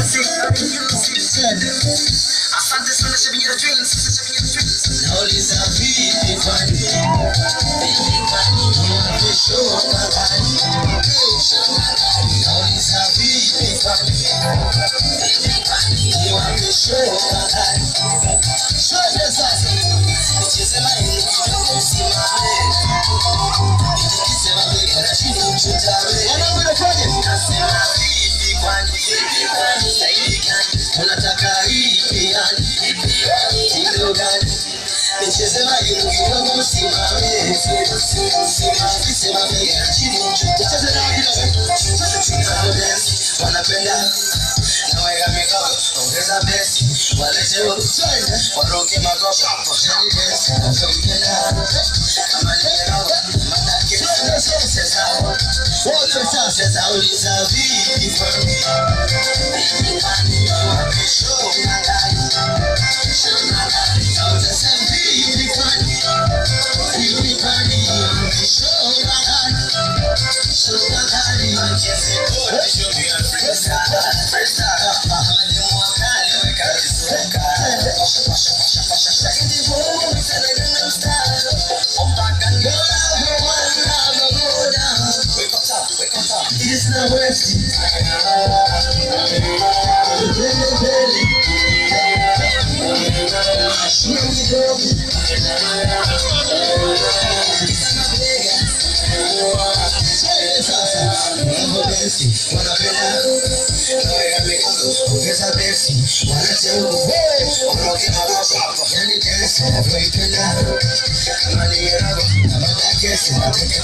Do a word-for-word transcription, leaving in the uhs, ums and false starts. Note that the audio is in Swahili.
Asante sana Shabinyera Twins, Shabinyera Twins. Nauliza vipi kwani? Kesho magari. Nauliza vipi kwani? Kesho magari. Shona sasa. Nicheze maini kidogo usimame. Nikisema wewe kana chini mchutawe. Anaona kwaje? Nasema vipi kwani? Vipi kwani? Saidi gani? Unataka ipi yani? Tindo gani? Nicheze maini kidogo usimame. Simame simame kana chini mchutawe. Wanapenda naweka mikono ongeza besi walete waroke makopa shani besi wanapenda kama nimeroga matake sasa wote sasa uliza vipi kwani kesho magari sauti sasa vipi kwani vipi kwani kesho magari kesho magari mcheze wote show me a freestyle freestyle mademu wakali weka visuka pasha pasha pasha pasha pasha in the room it's a little style ompaka ngola ngola ngola wake up top wake up top it's not worth it wanapenda naweka mikono ongeza besi walete waroke makopa yani dance wanapenda kama nimeroga matake sasa